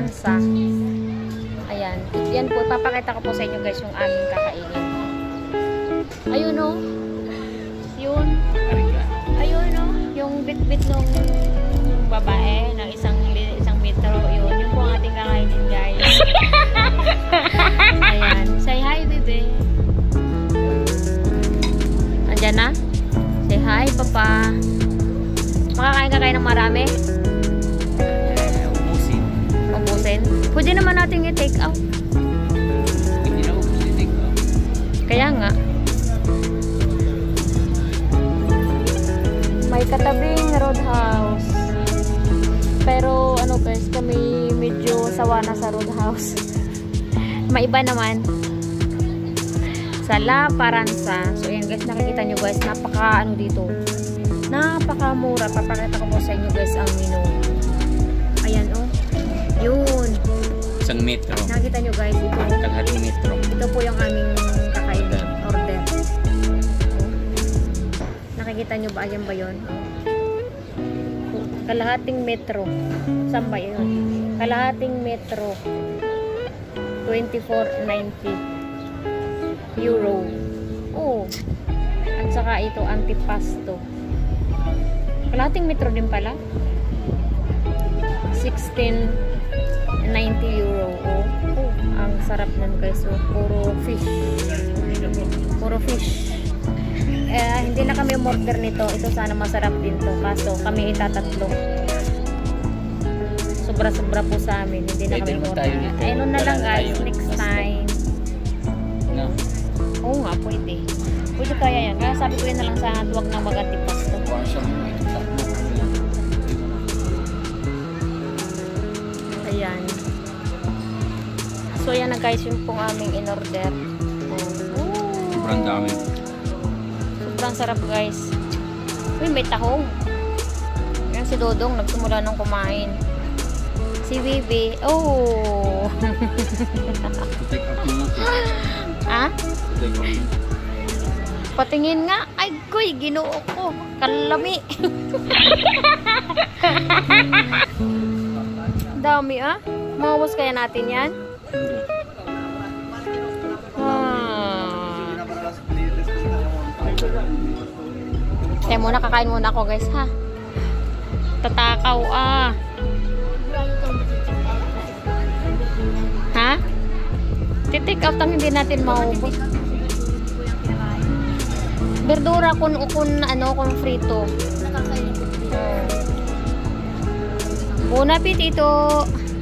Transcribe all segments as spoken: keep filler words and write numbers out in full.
Paransa. Ayan. Yan po, papakita ko po sa inyo guys yung aming kakainin. Ayun o. Yun. Ayun o. Yung bit-bit nung babae ng isang isang metro. Yun. Yun po ang ating kakainin guys. Ayan. Say hi, bebe. Andyan na? Say hi, papa. Makakain ka kayo ng marami? Ubusin. Ubusin? Pwede naman natin i-take out. Hindi na ubusin i-take out. Kaya nga. May katabing roadhouse. Pero ano guys, kami medyo sawa na sa roadhouse. Maiba naman. Sa La Paransa. So yan guys, nakikita nyo guys, napaka ano dito. Napakamura. Papakita ko po sa inyo guys ang menu. Ayan oh. Yun. Isang metro. Nakikita nyo guys ito. Kalahating metro. Ito po yung aming kakainin. Order. Nakikita nyo ba? Ayan ba yun? Kalahating metro. Saan ba yun? Kalahating metro. twenty-four ninety euro. Oh. At saka ito antipasto. Kalahating metro din pala. sixteen ninety euro. Oh. Oh. Ang sarap nun guys. So, puro fish. Puro fish. Eh, hindi na kami umorder nito. Ito sana masarap din to. Kaso kami itatatlo. Sobra-sobra po sa amin. Hindi na kami umorder. Ayun na lang guys. Next time. No. Oo nga, pwede. Pwede kaya yan. Kaya sabi ko yun na lang sa huwag na mag-antipasto. Ayan. So yan na guys yung pong aming in-order. Oh. Sobrang dami. Sobrang sarap guys. Uy, may tahong. Yan si Dodong nagsimula nung kumain. Si Bibi. Oh. Take out mo natin. Ah? Take out. Patingin nga. Ay, goy, ginoo ko. Kalami. Dami ah. Mawas kaya natin yan? Ah. Kaya muna, kakain muna ako guys ha. Tatakaw ah. Ha? Titik out ang hindi natin maubos. Berdura kun kun ano kun frito. Bon appetito.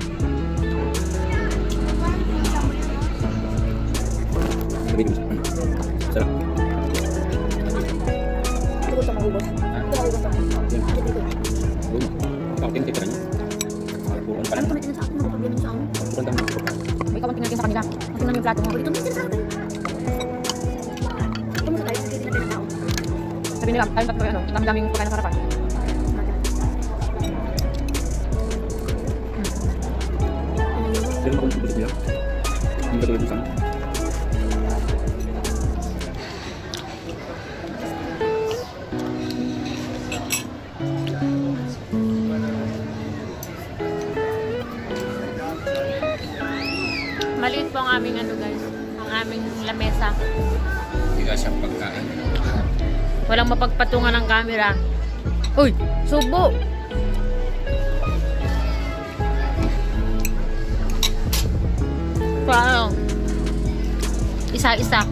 Sarap. Ito ko maubos. Ito maubos. Kaunting titira niya. Purong pa lang. Ano ito sa akin? Ano problema sa akin? Purong dami. May kaunting natin sa kanila. Tingnan yung plato mo. Ito natin sa akin. Ito mo sa tayo. Hindi natin na tao. Sabi nila, tayong tatlo ano, dami-daming pagkain na sarapan. Pero makulit niya. Hindi ka tulad sana. Maliit po ang aming ano guys. Ang aming lamesa. Hindi ka siyang pagkain. Walang mapagpatungan ng camera. Uy! Subo! Wow! Isa-isa.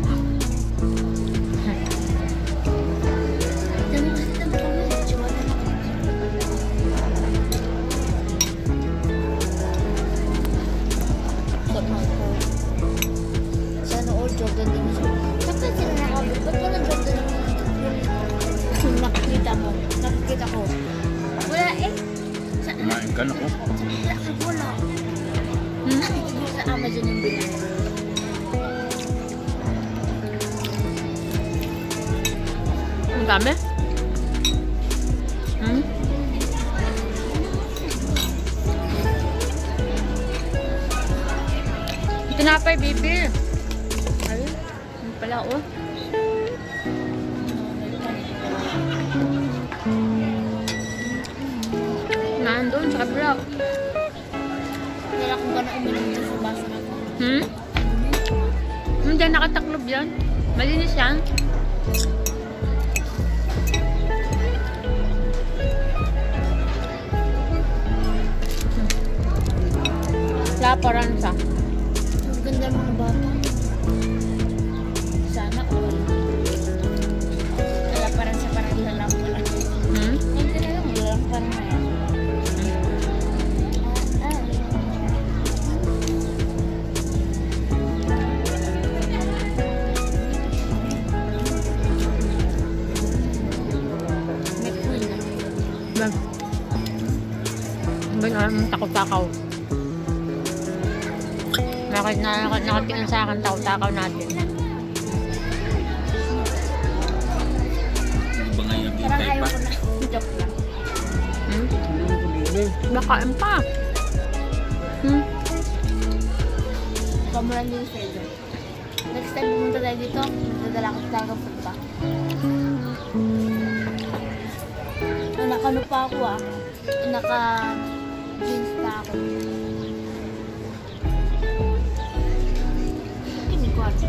Sana all Jordan din siya. Bakit sila nakabot? Ba't wala Jordan yung nakikita mo? Nakikita ko. Wala eh. Sa, Kumain ka na ko. wala ka wala. Hmm? Nakikita mo sa Amazon yung bilhin. Ang dami? Hmm? Tinapay, baby. Ay, ano pala, oh. Nandun sa kabila. Kaya Wala akong gana uminom na sa baso na ito. Hmm? Hindi, nakataklob yan. Malinis yan. Laparan sa. Ang ganda ng mga bata. Sana all. Wala parang sa parang lalang pala. Hmm? Hindi na lang, wala lang parang na yan. May queen na. Bang. Bang, um, takot-takaw. Nakit na nakatingin sa akin, takot-takaw natin. Ano ba ngayon? Parang Hintay ayaw pa. ko na. Joke lang. Hmm? Nakain pa. Hmm? Kamulan din sa iyo. Next time pumunta tayo dito, dadala ko talaga punta. Nakano pa ako ah. Naka-jeans pa ako. Ini ko ah.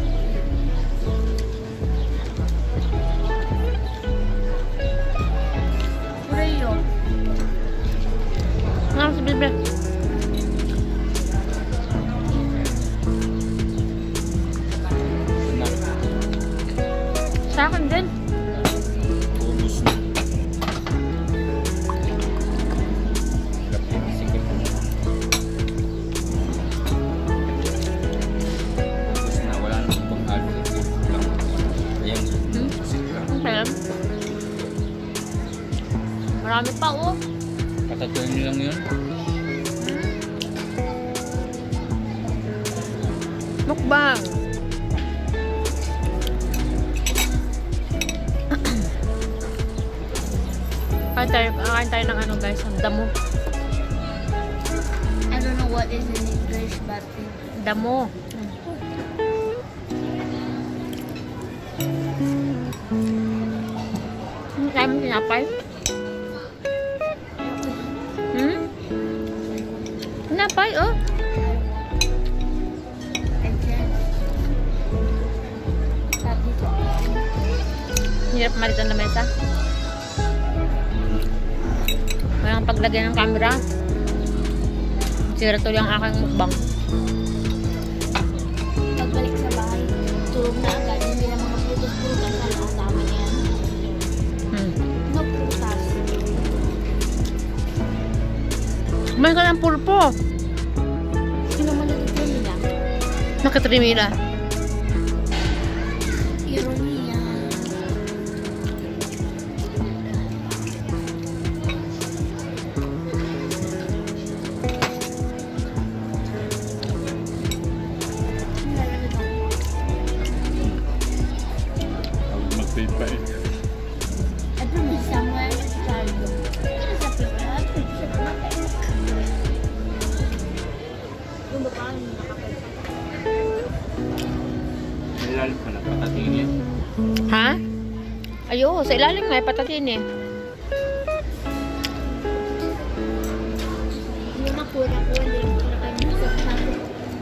Oreo. Nga, si Bebe. Sa akin din. Ubus na. Sikip mo. Ubus na. Wala na akong pang-halo. Ayan. Hmm? Sikip lang. Okay lang. Marami pa, oh. Patatuin nyo lang yun. Mukbang. Kain tayo, kain tayo ng ano guys, ang damo. I don't know what is in English but Damo. Hmm, kaya mo tinapay? Hmm? Tinapay, oh. and then sabi ko Hirap malito na mesa. Walang paglagay ng camera. Sira tuloy ang aking mukbang. pagbalik sa bahay, tulog na agad, hindi na mga putos-putos na lang tama yan. Hmm. No putas. Kumain ka ng pulpo. Sino mo nalito nila? Nakatrimila. Ironia. Huwag mag-pay pa eh. Ito may somewhere sa Chicago. Ito sa Pilat. Ito sa Pilat. Yung babae yung nakapalita. Nilalim ka na. Patatingin yan. Ha? Ayo, sa ilalim nga, patatin eh. Yung nakuna ko, hindi yung nakanyusap natin.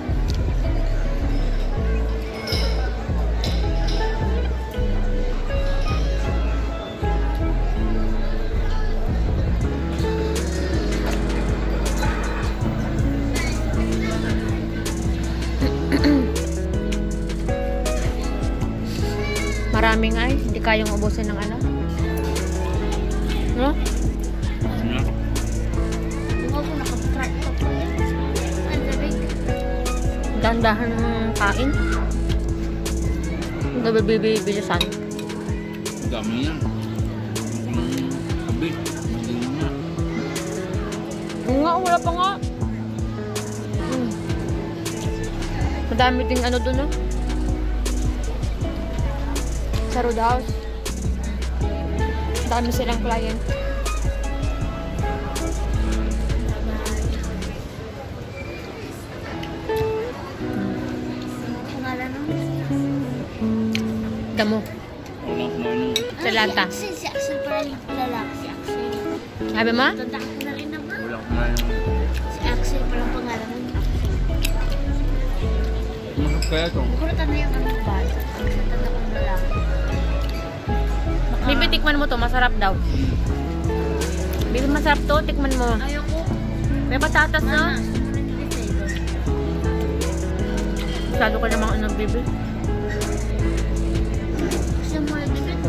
Marami nga eh, hindi kayang ubusin ng ano. No? Ano? Yung ako nakatrack pa po yan. Ang labig. Dahan-dahan ng kain. Hindi ba bibilisan? Ang dami yan. Yung kabi. Hindi nga. Oo nga, wala pa nga. Hmm. Madami ding ano dun ah. Sa Roadhouse. Dami silang client. Pangalan ng Damo. Wala ko na yun. Sa lata. Si Axel, si Axel pala yung lalaki. Si Axel. Sabi ma? Tanda ko na rin naman. Wala ko na yun. Si Axel pala ang pangalan ng Axel. Kaya ito. Bukurutan na yung ano ba? Ang tanda ko na lang. Bibi, tikman mo to. Masarap daw. Bibi, masarap to. Tikman mo. Ayoko. May patatas na. Masyado ka namang ano, Bibi. Gusto mo yung bibit?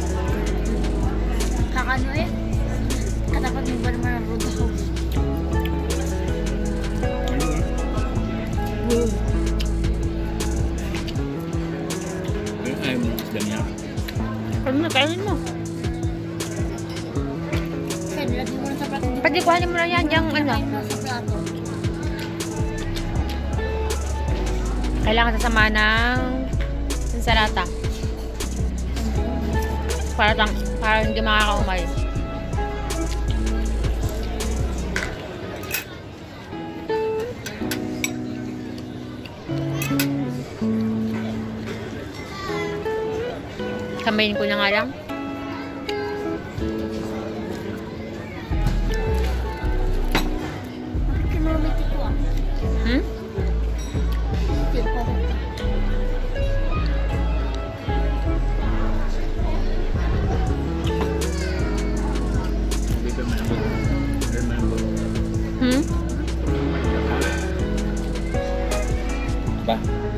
Kakano eh? Katapat mo ba naman ang roadhouse? Mm. Ay, isda niya. Ano na, kainin mo. Kaya nilagay mo na sa plato. Pwede kuhanin mo na yan, diyang ano. Nilagay mo sa plato. Kailangan sasama ng ensalata. Para, tang, para hindi makakaumay. Kamayin ko na nga lang. Kinamit ko ah. Hmm? Hindi ko. Dito malambot. Dito malambot. Hmm? Ba?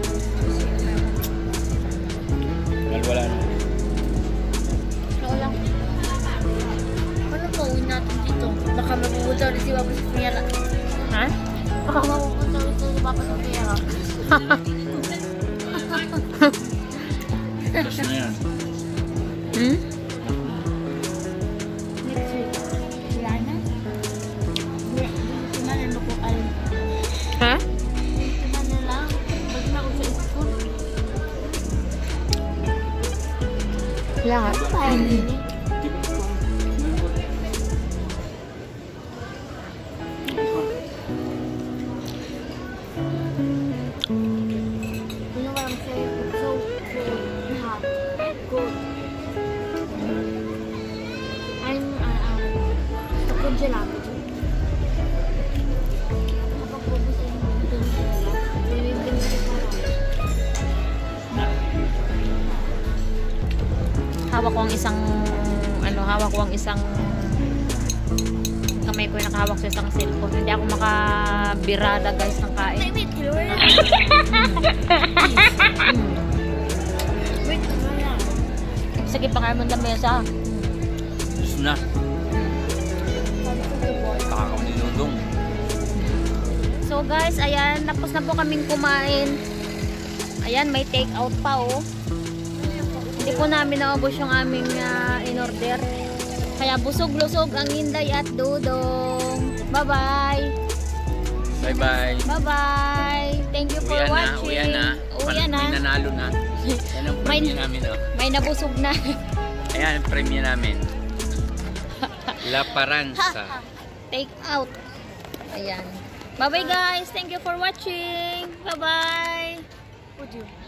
Wala wala na. Ako lang. Ano pa uwi natin dito? Baka mapupunta ulit si Papa sa pera. Ha? Baka mapupunta ulit si Papa sa pera. Tapos na yan. Hmm? Next week. Wala na? Hindi. Tima na mo ko alam. Ha? Tima na lang. Bag na ako sa school. Wala nga. Ano tayo nini? You know what I'm saying? It's so cold and hot. Cold. I'm, uh, um, gusto ko gelato. Kapag pupusin mo, ito yung gelato. Bibigyan mo sa Hawak ko ang isang ano, hawak ko ang isang kamay ko yung nakahawak sa isang cellphone. Hindi ako makabirada guys ng kain. Wait, wait, Lord. Hmm. Wait, ano lang? Sige, pangalan mo ng mesa. Tapos na. Sabi ko the boy. Kakakaw ni Dodong. So guys, ayan, tapos na po kaming kumain. Ayan, may take out pa oh. Hindi po namin naubos yung aming uh, in-order. Kaya busog-lusog ang Inday at Dodong. Bye-bye! Bye-bye. Bye-bye! Thank you for Uwi na, watching. uwi na. Uwi na. May nanalo na. Yan ang May- premium namin, oh. May nabusog na. Ayan ang premium namin. La Paranza. Take out. Ayan. Bye-bye guys! Thank you for watching! Bye-bye! Would you?